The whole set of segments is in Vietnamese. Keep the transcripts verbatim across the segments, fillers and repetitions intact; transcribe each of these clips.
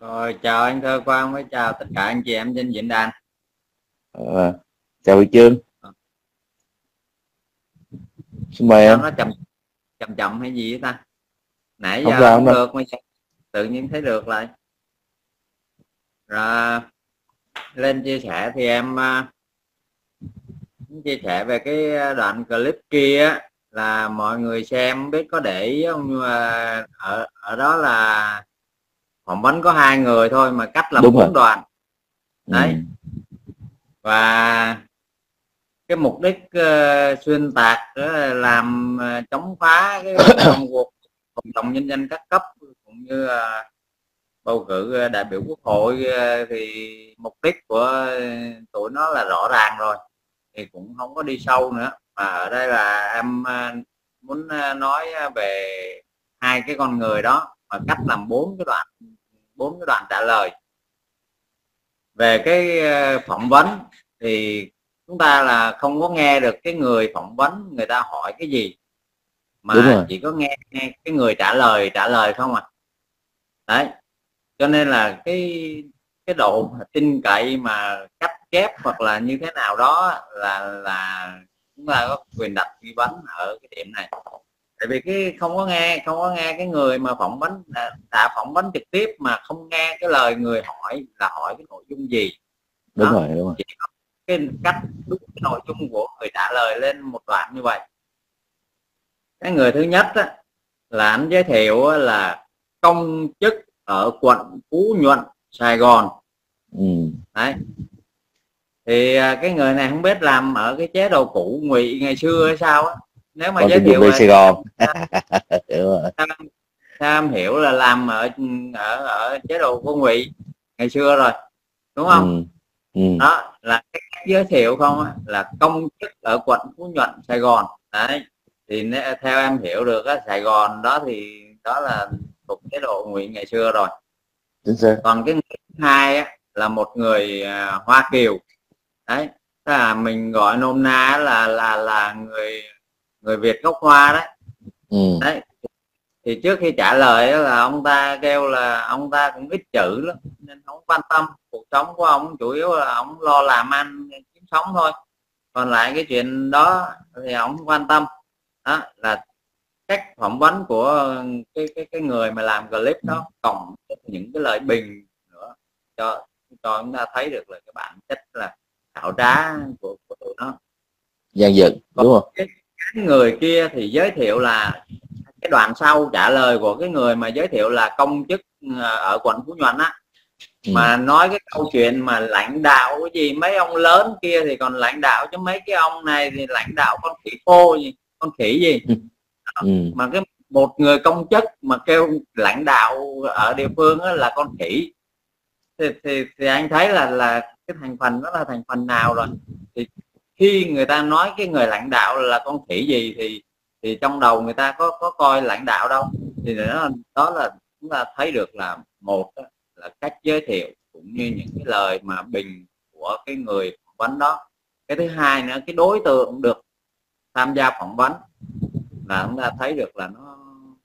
Rồi, chào anh Thơ Quang với chào tất cả anh chị em trên diễn đàn. À, chào Huy Chương. Xin mời Sao em. nó chậm chậm chậm hay gì vậy ta? Nãy Không giờ sao, không không được mà tự nhiên thấy được lại. Rồi lên chia sẻ thì em uh, chia sẻ về cái đoạn clip kia á, là mọi người xem biết có để ý không, nhưng mà ở ở đó là phỏng vấn có hai người thôi mà cắt làm bốn đoạn đấy. Ừ. Và cái mục đích uh, xuyên tạc uh, làm uh, chống phá cái công cuộc cộng đồng nhân dân các cấp cũng như uh, bầu cử uh, đại biểu quốc hội uh, thì mục đích của uh, tụi nó là rõ ràng rồi, thì cũng không có đi sâu nữa. Mà ở đây là em uh, muốn uh, nói về hai cái con người đó mà cắt làm bốn cái đoạn bốn cái đoạn trả lời. Về cái uh, phỏng vấn thì chúng ta là không có nghe được cái người phỏng vấn người ta hỏi cái gì, mà chỉ có nghe, nghe cái người trả lời trả lời không à. Đấy, cho nên là cái cái độ tin cậy mà cắt ghép hoặc là như thế nào đó là là chúng ta có quyền đặt nghi vấn ở cái điểm này. Tại vì cái không có nghe không có nghe cái người mà phỏng vấn đã phỏng vấn trực tiếp mà không nghe cái lời người hỏi là hỏi cái nội dung gì. Đúng đó. rồi, đúng rồi. Chỉ có cái cách đúng cái nội dung của người trả lời lên một đoạn như vậy. Cái người thứ nhất á, là anh giới thiệu là công chức ở quận Phú Nhuận, Sài Gòn. Ừ. Đấy. Thì cái người này không biết làm ở cái chế độ cũ Ngụy ngày xưa hay sao á. Nếu mà Còn giới thiệu là Sài Gòn. sao em hiểu là làm ở ở ở chế độ của Ngụy ngày xưa rồi, đúng không? Ừ. Ừ. Đó là cái cách giới thiệu không á, là công chức ở quận Phú Nhuận, Sài Gòn. Đấy, thì theo em hiểu được á, Sài Gòn đó thì đó là thuộc chế độ Ngụy ngày xưa rồi. Chính xác. Còn cái người thứ hai á, là một người uh, Hoa Kiều. Đấy, là mình gọi nôm na là là là người người Việt gốc Hoa đấy. Ừ. Đấy, thì trước khi trả lời là ông ta kêu là ông ta cũng ít chữ lắm nên không quan tâm cuộc sống của ông, chủ yếu là ông lo làm ăn kiếm sống thôi, còn lại cái chuyện đó thì ông không quan tâm. Đó là cách phỏng vấn của cái cái cái người mà làm clip đó, cộng những cái lời bình nữa cho cho chúng ta thấy được là cái bản chất là xảo trá của, của tụi nó, gian dựng, đúng không? Cái, cái người kia thì giới thiệu là cái đoạn sau trả lời của cái người mà giới thiệu là công chức ở quận Phú Nhuận á, ừ. mà nói cái câu chuyện mà lãnh đạo cái gì mấy ông lớn kia thì còn lãnh đạo, chứ mấy cái ông này thì lãnh đạo con khỉ khô gì, con khỉ gì. Ừ. Mà cái một người công chức mà kêu lãnh đạo ở địa phương là con khỉ thì, thì, thì anh thấy là là cái thành phần đó là thành phần nào rồi. Thì khi người ta nói cái người lãnh đạo là con khỉ gì thì thì trong đầu người ta có có coi lãnh đạo đâu. Thì đó, đó là chúng ta thấy được là một là cách giới thiệu cũng như những cái lời mà bình của cái người phỏng vấn đó. Cái thứ hai nữa, cái đối tượng được tham gia phỏng vấn là chúng ta thấy được là nó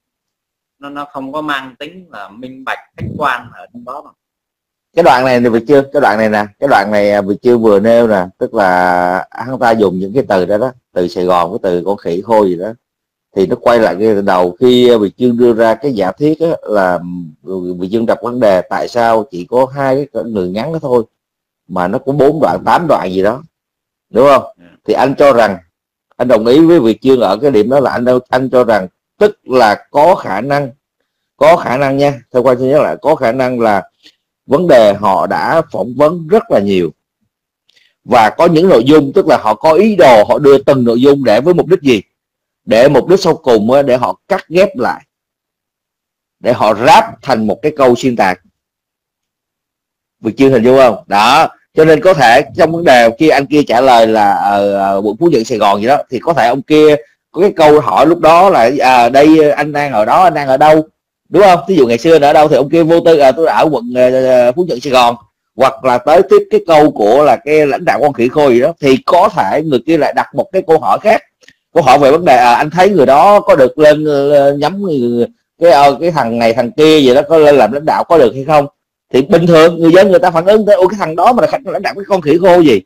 nó nó không có mang tính là minh bạch khách quan ở trong đó mà. Cái đoạn này thì Việt chưa cái đoạn này nè cái đoạn này Việt chưa vừa nêu nè, tức là hắn ta dùng những cái từ đó đó, từ Sài Gòn, cái từ con khỉ khô gì đó, thì nó quay lại cái đầu khi Việt Chương đưa ra cái giả thiết á, là Việt Chương đặt vấn đề tại sao chỉ có hai cái người ngắn đó thôi mà nó có bốn đoạn tám đoạn gì đó, đúng không? Thì anh cho rằng, anh đồng ý với Việt Chương ở cái điểm đó là anh anh cho rằng tức là có khả năng có khả năng nha, theo quan xin nhắc lại, có khả năng là vấn đề họ đã phỏng vấn rất là nhiều và có những nội dung, tức là họ có ý đồ họ đưa từng nội dung để với mục đích gì, để mục đích sau cùng để họ cắt ghép lại, để họ ráp thành một cái câu xuyên tạc. Việc chưa hình dung không? Đó, cho nên có thể trong vấn đề kia anh kia trả lời là ở quận Phú Nhuận, Sài Gòn gì đó, thì có thể ông kia có cái câu hỏi lúc đó là à, đây anh đang ở đó, anh đang ở đâu, đúng không? Ví dụ ngày xưa ở đâu thì ông kia vô tư à, tôi ở quận uh, Phú Nhuận, Sài Gòn, hoặc là tới tiếp cái câu của là cái lãnh đạo con khỉ khôi gì đó, thì có thể người kia lại đặt một cái câu hỏi khác, câu hỏi về vấn đề à, anh thấy người đó có được lên uh, nhắm người, cái uh, cái thằng này thằng kia gì đó có lên làm lãnh đạo có được hay không, Thì bình thường người dân người ta phản ứng tới ôi cái thằng đó mà là đặt cái con khỉ khô gì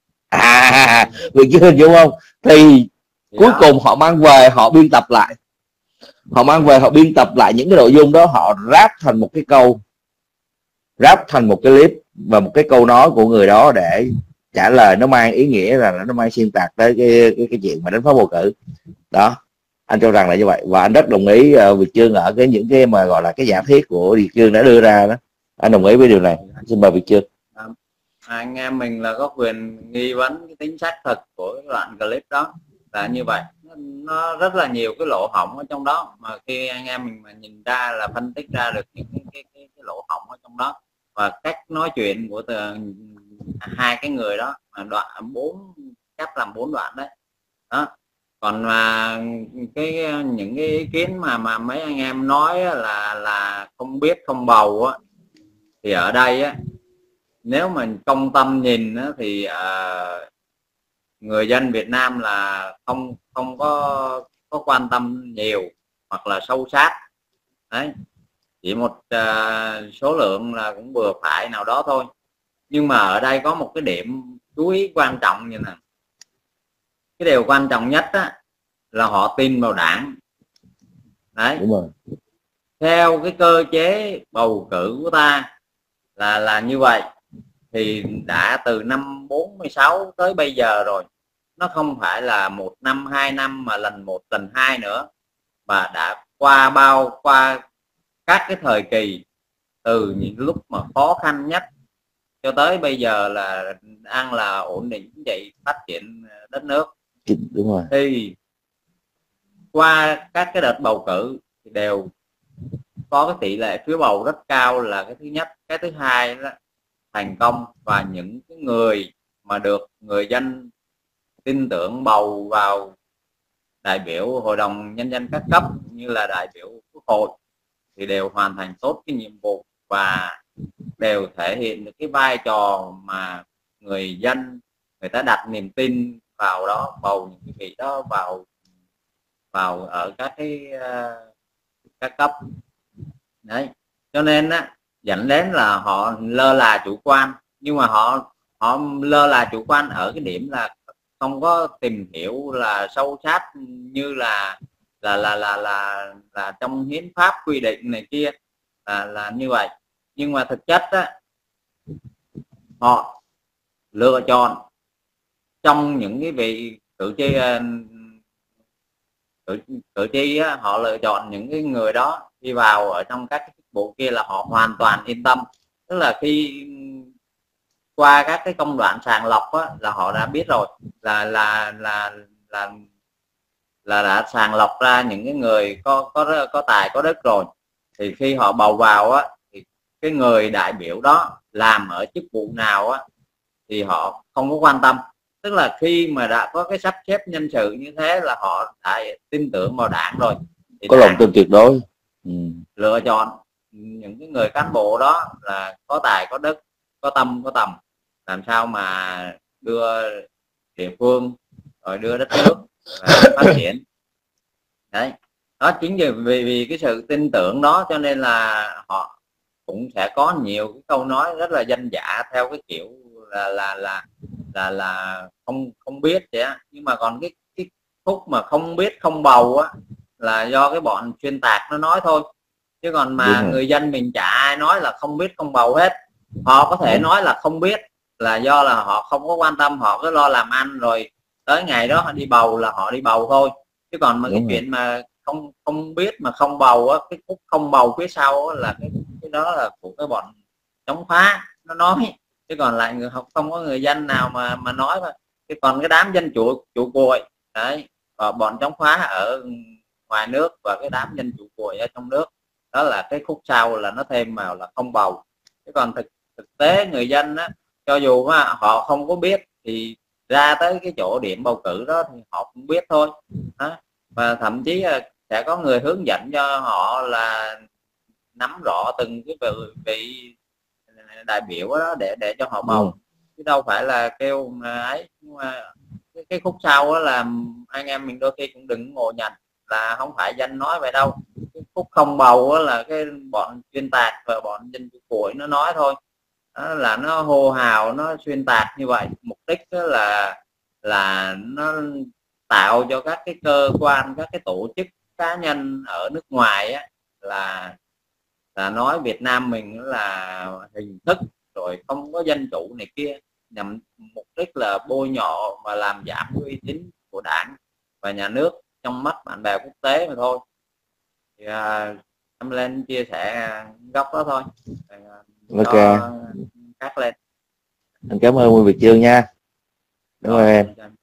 à, được chưa, hiểu không? Thì Thì cuối đó, cùng họ mang về họ biên tập lại, họ mang về họ biên tập lại những cái nội dung đó, họ ráp thành một cái câu, ráp thành một cái clip và một cái câu nói của người đó để trả lời, nó mang ý nghĩa là nó mang xuyên tạc tới cái cái, cái chuyện mà đánh phá bầu cử đó. Anh cho rằng là như vậy, và anh rất đồng ý uh, Việt Chương ở cái những cái mà gọi là cái giả thiết của Việt Chương đã đưa ra đó, anh đồng ý với điều này. Xin mời Việt Chương. à, anh em mình là có quyền nghi vấn cái tính xác thực của cái đoạn clip đó là như vậy. Nó, nó rất là nhiều cái lỗ hổng ở trong đó, mà khi anh em mình mà nhìn ra là phân tích ra được những cái, cái, cái, cái lỗ hổng ở trong đó, và cách nói chuyện của từ, hai cái người đó mà đoạn bốn cắt làm bốn đoạn đấy đó. Còn mà cái những cái ý kiến mà mà mấy anh em nói là là không biết không bầu á, thì ở đây á, nếu mình công tâm nhìn á, thì uh, người dân Việt Nam là không không có có quan tâm nhiều hoặc là sâu sát đấy, chỉ một uh, số lượng là cũng vừa phải nào đó thôi. Nhưng mà ở đây có một cái điểm chú ý quan trọng như này, cái điều quan trọng nhất á, là họ tin vào đảng đấy. Đúng rồi. Theo cái cơ chế bầu cử của ta là là như vậy, thì đã từ năm bốn mươi sáu tới bây giờ rồi, nó không phải là một năm hai năm mà lần một lần hai nữa, và đã qua bao qua các cái thời kỳ, từ những lúc mà khó khăn nhất cho tới bây giờ là đang là ổn định chính trị, phát triển đất nước. Đúng rồi. Thì qua các cái đợt bầu cử thì đều có cái tỷ lệ phiếu bầu rất cao là cái thứ nhất. Cái thứ hai là thành công, và những cái người mà được người dân tin tưởng bầu vào đại biểu Hội đồng Nhân dân các cấp như là đại biểu Quốc hội thì đều hoàn thành tốt cái nhiệm vụ, và đều thể hiện được cái vai trò mà người dân người ta đặt niềm tin vào đó, bầu những cái vị đó vào vào ở các cái uh, các cấp đấy. Cho nên á, dẫn đến là họ lơ là chủ quan, nhưng mà họ họ lơ là chủ quan ở cái điểm là không có tìm hiểu là sâu sát như là là là là là, là trong hiến pháp quy định này kia là là như vậy. Nhưng mà thực chất á, họ lựa chọn trong những cái vị cử tri cử, cử tri á, họ lựa chọn những cái người đó đi vào ở trong các cái bộ kia là họ hoàn toàn yên tâm. Tức là khi qua các cái công đoạn sàng lọc á, là họ đã biết rồi, là là là là là đã sàng lọc ra những cái người có có có tài có đức rồi, thì khi họ bầu vào á, thì cái người đại biểu đó làm ở chức vụ nào á thì họ không có quan tâm. Tức là khi mà đã có cái sắp xếp nhân sự như thế là họ đã tin tưởng vào đảng rồi, thì có lòng tin tuyệt đối. Ừ. Lựa chọn những cái người cán bộ đó là có tài có đức, có tâm có tầm, làm sao mà đưa địa phương rồi đưa đất nước phát triển đấy. Đó chính vì, vì vì cái sự tin tưởng đó cho nên là họ cũng sẽ có nhiều cái câu nói rất là dân dã theo cái kiểu là là là là là không không biết vậy á. Nhưng mà còn cái cái khúc mà không biết không bầu á là do cái bọn xuyên tạc nó nói thôi, chứ còn mà người dân mình chả ai nói là không biết không bầu hết. Họ có thể nói là không biết là do là họ không có quan tâm, họ cứ lo làm ăn, rồi tới ngày đó họ đi bầu là họ đi bầu thôi. Chứ còn mà cái chuyện mà không không biết mà không bầu á, cái khúc không bầu phía sau á, là cái, cái đó là của cái bọn chống phá nó nói, chứ còn lại người học không có người dân nào mà mà nói. Mà cái còn cái đám dân chủ chủ cuội đấy, và bọn chống phá ở ngoài nước và cái đám dân chủ cuội ở trong nước, đó là cái khúc sau là nó thêm vào là không bầu. Chứ còn thực thực tế người dân á, cho dù mà họ không có biết thì ra tới cái chỗ điểm bầu cử đó thì họ cũng biết thôi đó. Và thậm chí sẽ có người hướng dẫn cho họ là nắm rõ từng cái vị, vị đại biểu đó để để cho họ bầu, ừ. chứ đâu phải là kêu mà ấy. Nhưng mà cái, cái khúc sau đó là anh em mình đôi khi cũng đừng ngộ nhận là không phải dân nói vậy đâu. Cái phút không bầu là cái bọn xuyên tạc và bọn dân chủ cuội nó nói thôi. Đó là nó hô hào, nó xuyên tạc như vậy, mục đích đó là là nó tạo cho các cái cơ quan, các cái tổ chức cá nhân ở nước ngoài á, là là nói Việt Nam mình là hình thức rồi không có dân chủ này kia, nhằm mục đích là bôi nhọ và làm giảm uy tín của Đảng và nhà nước trong mắt bạn bè quốc tế mà thôi. Thì à, em lên chia sẻ góc đó thôi. Ok, Cho cắt lên. anh cảm ơn Việt Chương nha. Đúng rồi em.